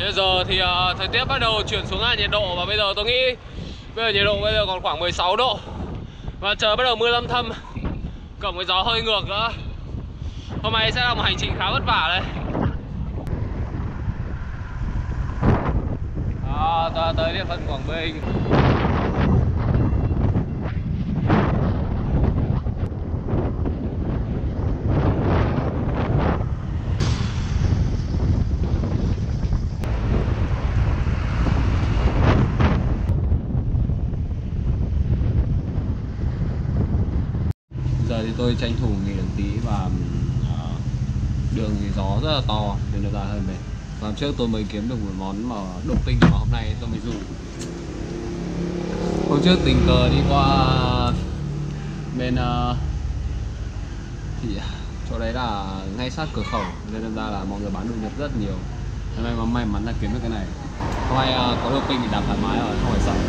Bây giờ thì thời tiết bắt đầu chuyển xuống là nhiệt độ, và bây giờ tôi nghĩ bây giờ nhiệt độ bây giờ còn khoảng 16 độ và trời bắt đầu mưa lâm thâm, cộng với gió hơi ngược nữa. Hôm nay sẽ là một hành trình khá vất vả đây. Đó, ta tới địa phận Quảng Bình. Giờ thì tôi tranh thủ nghỉ được tí, và đường thì gió rất là to nên nó ra hơi mệt. Hôm trước tôi mới kiếm được một món mà độ tinh mà hôm nay tôi mới dùng. Hôm trước tình cờ đi qua bên thì chỗ đấy là ngay sát cửa khẩu nên ra là mọi người bán đồ Nhật rất nhiều. Hôm nay may mắn là kiếm được cái này. Hôm nay có độ tinh thì đạp thoải mái rồi, không phải sợ.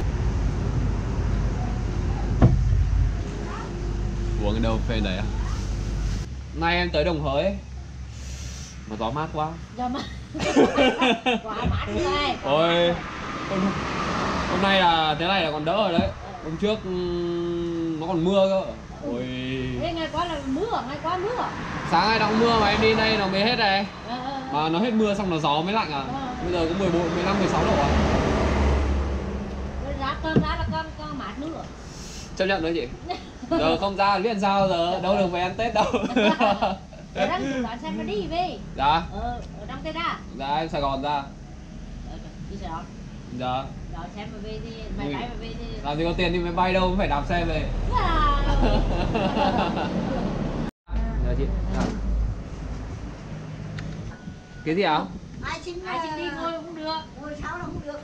Uống cái đâu phê đấy à? Nay em tới Đồng Hới mà gió mát quá. Gió mát. Quá mát rồi. Ôi, hôm nay là thế này là còn đỡ rồi đấy. Hôm trước nó còn mưa cơ. Ôi. Thế ngày qua là mưa, ngày qua mưa. Sáng nay đang mưa mà em đi đây nó mới hết này. Mà nó hết mưa xong nó gió mới lạnh à. Bây giờ có 14, 15, 16 độ à. Ra cơn ra là con mát nữa. Chấp nhận đấy chị. Giờ không ra biết sao giờ, đâu được về ăn Tết đâu. Ở đang đoán xem nó đi về. Dạ. Ở trong Tây Đa. Dạ em Sài Gòn ra. Đi Sài Gòn. Dạ. Đón xem mà về thì máy bay mà về thì làm gì có tiền đi máy bay đâu, phải đạp xe về. Dạ chị. Dạ. Cái gì ạ? Ai xin đi ngồi cũng được, ngồi sáu là cũng được.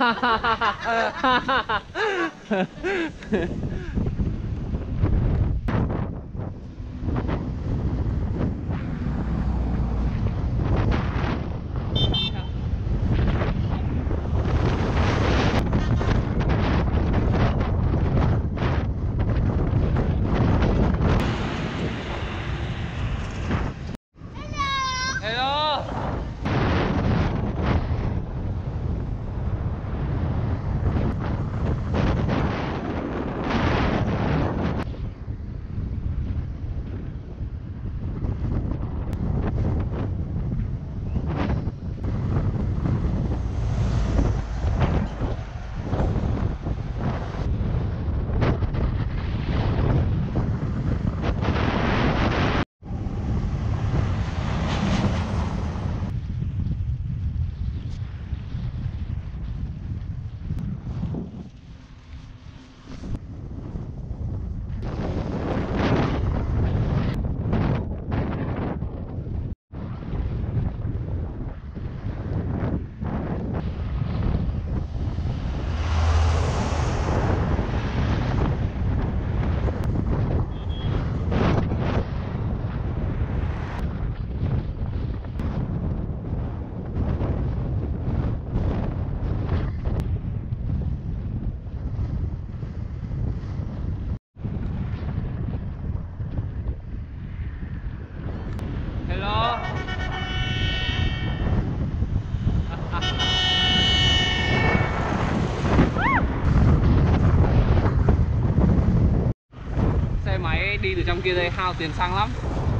Xe máy đi từ trong kia đây hao tiền xăng lắm.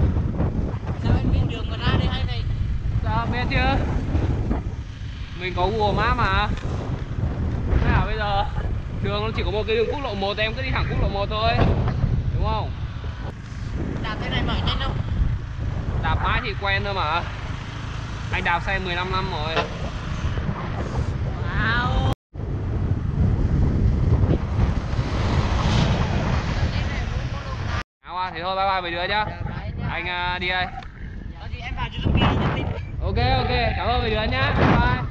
Sao anh biết đường mà ra đây hay này? Dạ biết chứ. Mình có Google Maps mà. Thế là bây giờ đường nó chỉ có một cái đường quốc lộ 1, em cứ đi thẳng quốc lộ 1 thôi. Đúng không? Đạp thế này mỏi nhanh không? Đạp mãi thì quen thôi mà. Anh đạp xe 15 năm rồi. Wow. Thế thôi bye bye mấy đứa nhá. Anh đi đây. Em vào Suzuki. Ok ok, cảm ơn mấy đứa nhá. Bye bye.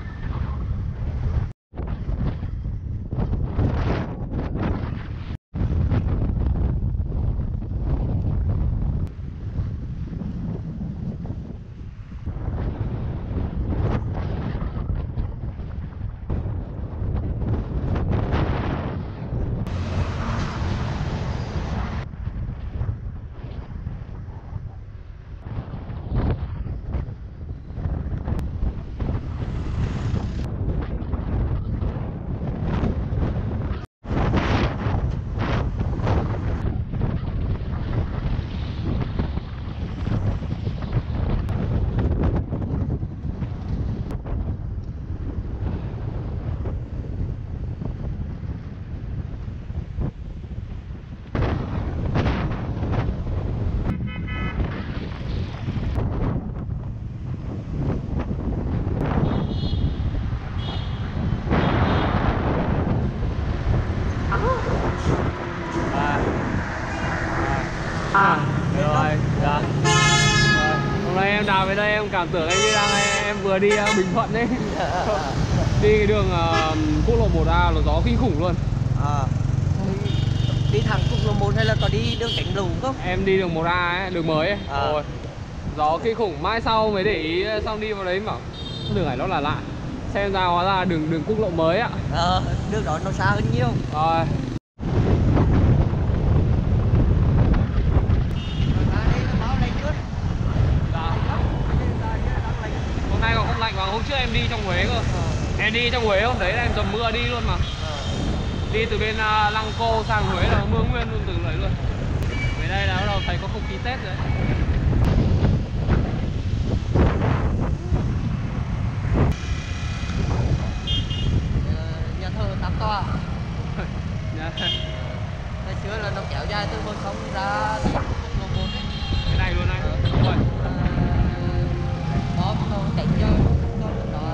em đào về đây em cảm tưởng em vừa đi Bình Thuận đấy. Đi cái đường quốc lộ 1A là gió kinh khủng luôn. Đi thẳng quốc lộ 1 hay là có đi đường cánh lùn không? Em đi đường 1A ấy, đường mới ấy. Rồi. Gió kinh khủng, mãi sau mới để ý, xong đi vào đấy bảo đường này nó là lạ. Xem ra hóa ra đường quốc lộ mới ạ. Đường đó nó xa hơn nhiều. Rồi. Hôm nay còn không lạnh mà hôm trước em đi trong Huế cơ. Em đi trong Huế hôm đấy là em dầm mưa đi luôn mà. Đi từ bên Lăng Cô sang Huế là mưa nguyên luôn từ đấy luôn. Về đây là bắt đầu thấy có không khí Tết rồi. Nhà thờ Tam Tòa. Dạ. Ngày xưa là nó kéo dài từ bờ sông ra quốc lộ 1 ấy. Cái này luôn anh. Đúng rồi. Đó nó cạnh cho đó.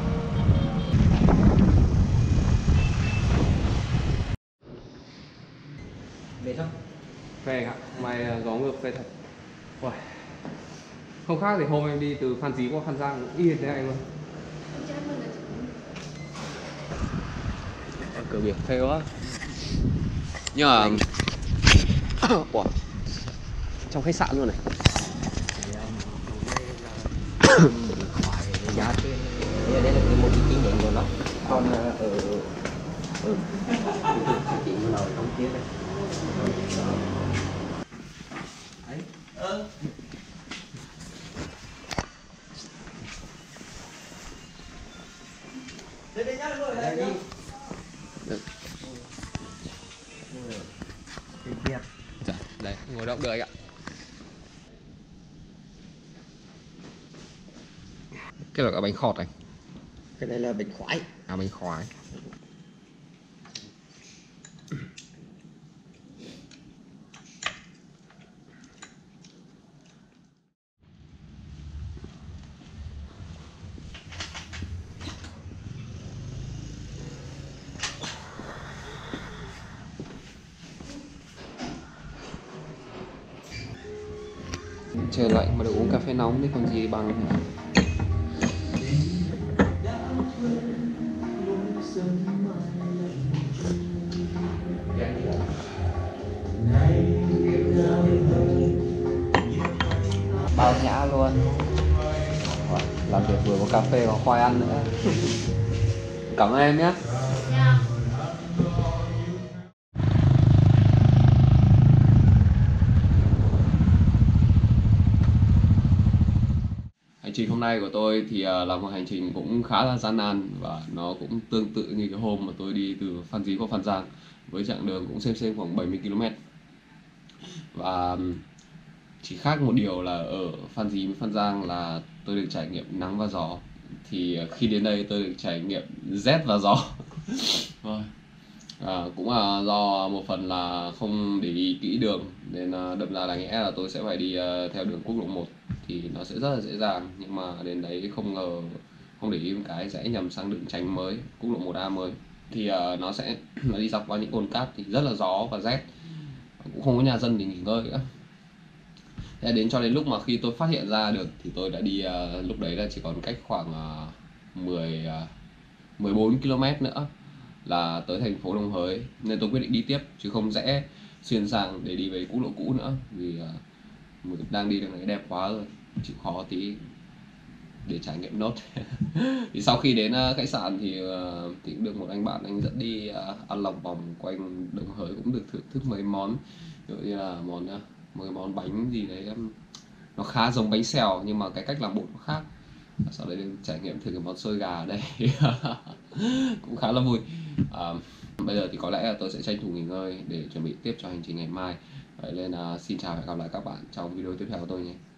Mệt không? Phê ạ, mày gió ngược phê thật. Uầy. Không khác thì hôm em đi từ Phan Dí qua Phan Giang cũng y hệt thế này luôn. Cửa biển phê quá. Nhưng mà wow. Trong khách sạn luôn này. Giá trên đây là một cái chi nhánh của nó. Còn ở chị nào trong kia đây. Đấy. Dạ, đây, ngồi động được anh ạ. Cái là cả bánh khọt anh. Cái này là bánh khoái. À, bánh khoái. Trời lạnh mà được uống cà phê nóng thì còn gì bằng. Bao nhã luôn. Làm việc vừa có cà phê có khoai ăn nữa. Cảm ơn em nhé. Hành trình hôm nay của tôi thì là một hành trình cũng khá là gian nan và nó cũng tương tự như cái hôm mà tôi đi từ Phan Dí qua Phan Giang với chặng đường cũng xem khoảng 70 km. Và chỉ khác một điều là ở Phan Dí với Phan Giang là tôi được trải nghiệm nắng và gió, thì khi đến đây tôi được trải nghiệm rét và gió. Cũng là do một phần là không để ý kỹ đường nên đâm ra là nghĩa là tôi sẽ phải đi theo đường quốc lộ 1 thì nó sẽ rất là dễ dàng, nhưng mà đến đấy không ngờ không để ý một cái sẽ nhầm sang đường tránh mới, quốc lộ 1A mới, thì nó đi dọc qua những cồn cát thì rất là gió và rét, cũng không có nhà dân để nghỉ ngơi nữa. Thế đến cho đến lúc mà khi tôi phát hiện ra được thì tôi đã đi, lúc đấy là chỉ còn cách khoảng 14 km nữa là tới thành phố Đồng Hới, nên tôi quyết định đi tiếp chứ không rẽ xuyên sang để đi về quốc lộ cũ nữa, vì đang đi đường này đẹp quá rồi, chịu khó tí để trải nghiệm nốt. Thì sau khi đến khách sạn thì cũng được một anh bạn anh dẫn đi ăn lòng vòng quanh Đồng Hới, cũng được thưởng thức mấy món, ví dụ như là mấy món bánh gì đấy nó khá giống bánh xèo nhưng mà cái cách làm bột nó khác. Sau đấy trải nghiệm thử cái món xôi gà ở đây. Cũng khá là vui. Bây giờ thì có lẽ là tôi sẽ tranh thủ nghỉ ngơi để chuẩn bị tiếp cho hành trình ngày mai. Vậy nên xin chào và hẹn gặp lại các bạn trong video tiếp theo của tôi nhé.